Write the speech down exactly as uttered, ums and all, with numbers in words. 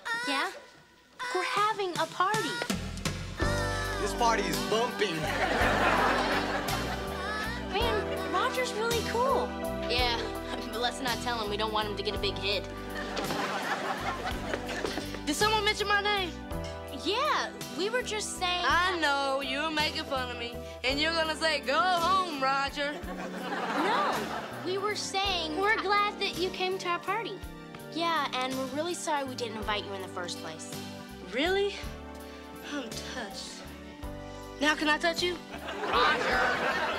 Yeah? We're having a party. This party is bumping. Man, Roger's really cool. Yeah, but let's not tell him we don't want him to get a big hit. Did someone mention my name? Yeah, we were just saying... I know, you were making fun of me. And you're gonna say, go home, Roger. No, we were saying... We're glad that you came to our party. Yeah, and we're really sorry we didn't invite you in the first place. Really? I'm touched. Now can I touch you? Roger!